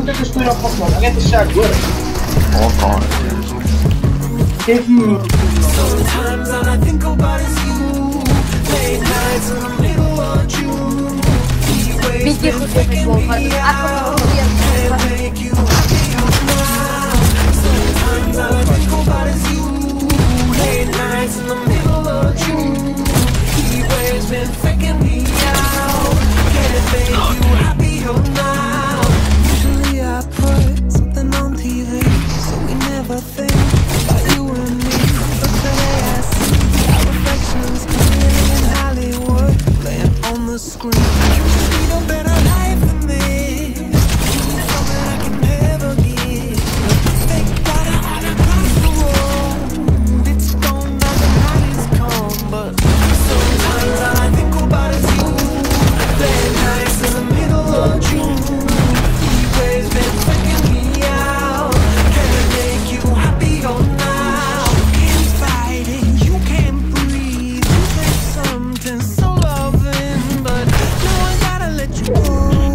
onde é que eu estou a ir ao Pokémon? Alguém deixa agora? Oh, God. Quem é que me... Sometimes all I think about is you. Late nights in the middle of June. He waves been faking me out. Can't make you happy now. Sometimes all I think about is you. Late nights in the middle of June. He waves been faking me out. Can't make you happier now. Usually I put something on TV, so we never think about you and me. But today I see our reflections clearly in Hollywood, playing on the screen. You just need a better life than this. You need something I can never give. Fake water all across the road. It's gone now, the night is come. But sometimes all I think about is you. Late nights in the middle of June. He waves been freaking me out. Can't make you happier now. You can't fight it, you can't breathe. You say something so loving, but no, I gotta let you go.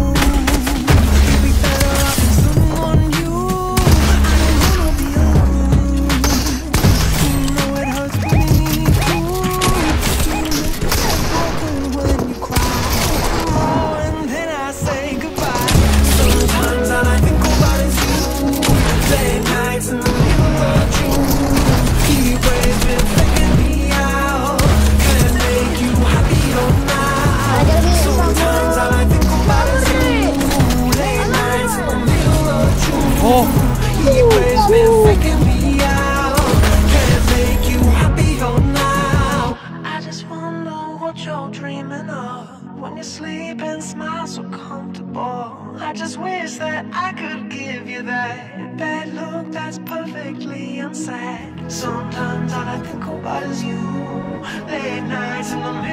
You'd be better off with someone new. I don't wanna be alone. You know it hurts me too. You make me so broken when you cry. Oh, and then I say goodbye. Sometimes all I think about is you. Late nights in the middle of June. He waves been faking me out. Can't make you happier now. Sometimes all I think about is you. Late nights in the middle of June. He waves been faking me out. Can't make you happier now. I just wonder what you're dreaming of when you sleep and smile so comfortable. I just wish that I could give you that bad look that's perfectly unsaid. Sometimes all I think about is you. Late nights in the middle